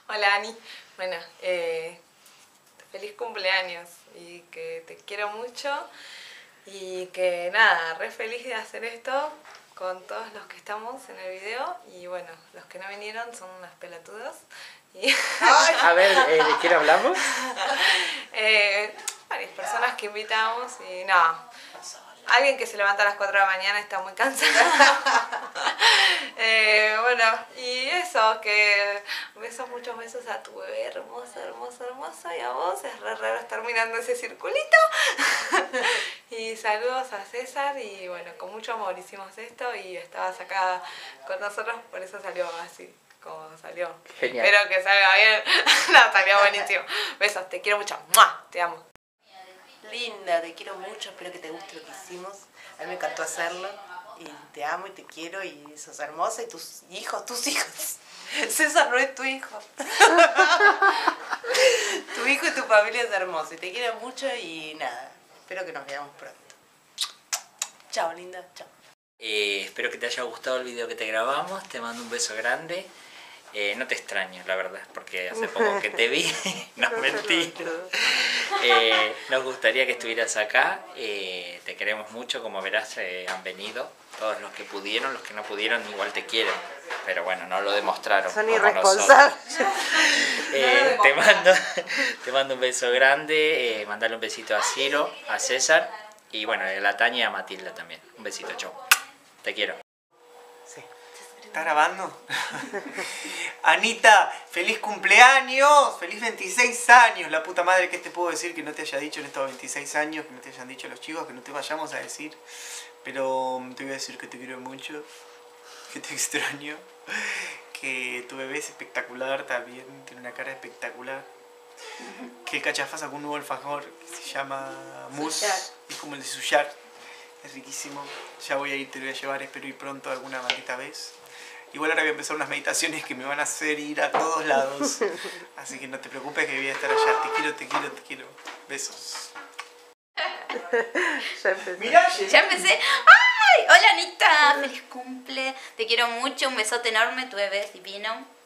Hola Ani, bueno, feliz cumpleaños y que te quiero mucho y que nada, re feliz de hacer esto con todos los que estamos en el video y bueno, los que no vinieron son unas pelotudos. Y A ver, ¿de quién hablamos? Varias personas que invitamos y no, alguien que se levanta a las 4 de la mañana está muy cansado. Bueno, y eso, que muchos besos a tu bebé hermosa, hermosa, hermosa, y a vos, es re raro estar mirando ese circulito. Y saludos a César, y bueno, con mucho amor hicimos esto y estabas acá con nosotros, por eso salió así, como salió. Genial. Espero que salga bien. No, salió buenísimo. Besos, te quiero mucho. ¡Mua! Te amo. Linda, te quiero mucho, espero que te guste lo que hicimos. A mí me encantó hacerlo y te amo y te quiero y sos hermosa y tus hijos. César no es tu hijo. Tu hijo y tu familia es hermosa y te quiero mucho y nada, espero que nos veamos pronto. Chao, linda, chao. Espero que te haya gustado el video que te grabamos, te mando un beso grande. No te extraño, la verdad, porque hace poco que te vi, no mentira. Nos gustaría que estuvieras acá, te queremos mucho, como verás han venido todos los que pudieron, los que no pudieron igual te quieren, pero bueno, no lo demostraron. Son irresponsables. Te mando un beso grande, mandale un besito a Ciro, a César y bueno, a la Tania y a Matilda también. Un besito, chau. Te quiero. Sí. ¿Está grabando? Anita, feliz cumpleaños, feliz 26 años. La puta madre, ¿qué te puedo decir que no te haya dicho en estos 26 años? Que no te hayan dicho los chicos, que no te vayamos a decir. Pero te voy a decir que te quiero mucho, que te extraño, que tu bebé es espectacular también, tiene una cara espectacular. Que el Cachafá sacó un nuevo alfajor que se llama Mousse, es como el de Suyar, es riquísimo. Ya voy a ir, te voy a llevar, espero ir pronto alguna maldita vez. Igual ahora voy a empezar unas meditaciones que me van a hacer ir a todos lados. Así que no te preocupes que voy a estar allá. Te quiero, te quiero, te quiero. Besos. Mirá, ya empecé. ¡Ay! Hola Anita, feliz cumple. Te quiero mucho, un besote enorme, tu bebé es divino.